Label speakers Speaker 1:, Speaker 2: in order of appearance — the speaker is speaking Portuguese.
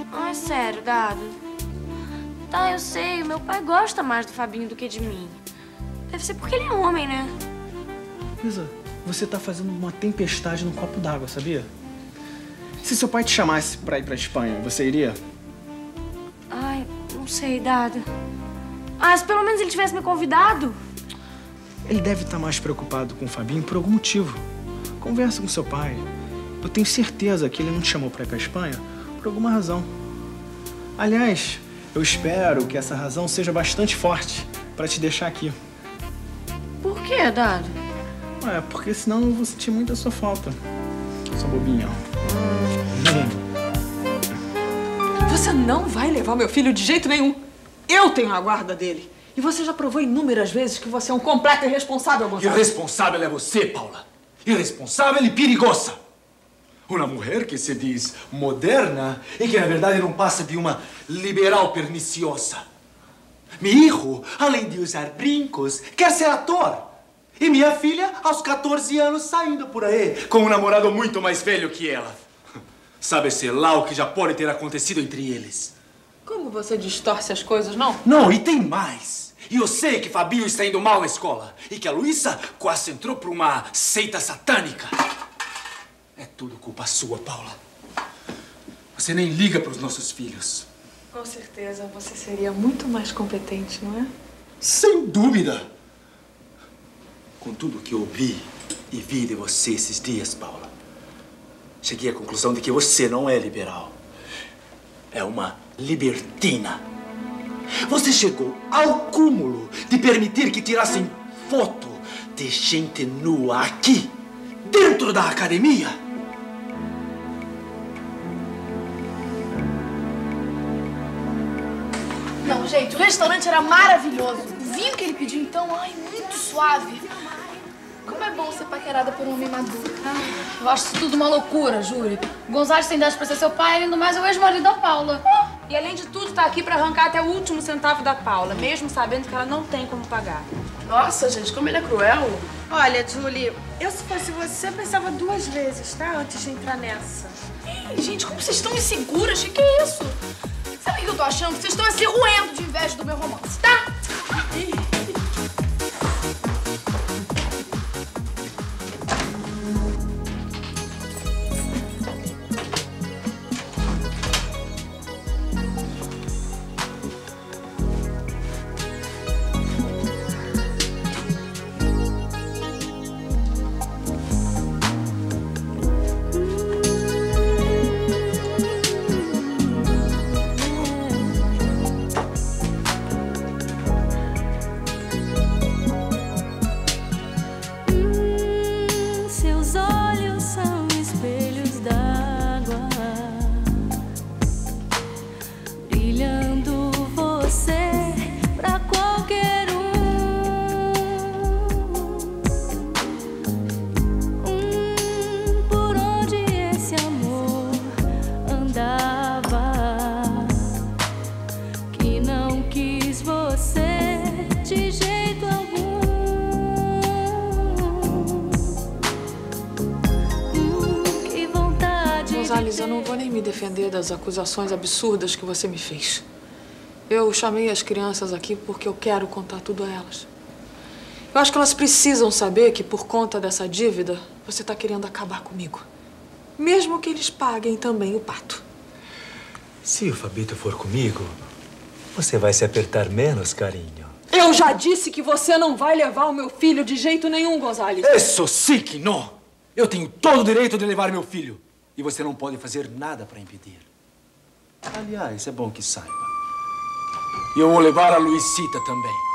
Speaker 1: Ai, sério, Dado. Tá, eu sei, meu pai gosta mais do Fabinho do que de mim. Deve ser porque ele é homem, né?
Speaker 2: Isa, você tá fazendo uma tempestade num copo d'água, sabia? Se seu pai te chamasse pra ir pra Espanha, você iria?
Speaker 1: Ai, não sei, Dado. Ah, se pelo menos ele tivesse me convidado.
Speaker 2: Ele deve estar mais preocupado com o Fabinho por algum motivo. Conversa com seu pai. Eu tenho certeza que ele não te chamou pra ir pra Espanha por alguma razão. Aliás, eu espero que essa razão seja bastante forte pra te deixar aqui.
Speaker 1: Por quê, Dado?
Speaker 2: Ué, porque senão eu vou sentir muito a sua falta. Sua bobinha.
Speaker 3: Você não vai levar meu filho de jeito nenhum. Eu tenho a guarda dele. E você já provou inúmeras vezes que você é um completo irresponsável, Gonzalo.
Speaker 4: Irresponsável é você, Paula. Irresponsável e perigosa. Uma mulher que se diz moderna e que, na verdade, não passa de uma liberal perniciosa. Meu filho, além de usar brincos, quer ser ator. E minha filha, aos 14 anos, saindo por aí com um namorado muito mais velho que ela. Sabe-se lá o que já pode ter acontecido entre eles.
Speaker 3: Como você distorce as coisas, não?
Speaker 4: Não, e tem mais. E eu sei que Fabinho está indo mal na escola. E que a Luísa quase entrou para uma seita satânica. É tudo culpa sua, Paula. Você nem liga para os nossos filhos.
Speaker 3: Com certeza, você seria muito mais competente, não é?
Speaker 4: Sem dúvida. Com tudo que eu vi e vi de você esses dias, Paula, cheguei à conclusão de que você não é liberal. É uma libertina. Você chegou ao cúmulo de permitir que tirassem foto de gente nua aqui, dentro da academia.
Speaker 5: Não, gente, o restaurante era maravilhoso. O vinho que ele pediu, então, ai, muito suave. Como é bom ser paquerada por um homem maduro.
Speaker 6: Eu acho isso tudo uma loucura, Júlia. O Gonzalo tem idade pra ser seu pai, além do mais, é o ex-marido da Paula.
Speaker 7: E além de tudo, tá aqui pra arrancar até o último centavo da Paula, mesmo sabendo que ela não tem como pagar.
Speaker 5: Nossa, gente, como ele é cruel.
Speaker 8: Olha, Julie, eu se fosse você, pensava 2 vezes, tá? Antes de entrar nessa.
Speaker 5: Ih, gente, como vocês estão inseguras? O que é isso? Sabe o que eu tô achando? Vocês estão se roendo de inveja do meu romance, tá?
Speaker 3: Eu não vou nem me defender das acusações absurdas que você me fez. Eu chamei as crianças aqui porque eu quero contar tudo a elas. Eu acho que elas precisam saber que, por conta dessa dívida, você tá querendo acabar comigo. Mesmo que eles paguem também o pato.
Speaker 9: Se o Fabito for comigo, você vai se apertar menos, carinho.
Speaker 3: Eu já disse que você não vai levar o meu filho de jeito nenhum, Gonzales.
Speaker 4: Isso sim que não! Eu tenho todo o direito de levar meu filho. E você não pode fazer nada para impedir. Aliás, é bom que saiba. E eu vou levar a Luisita também.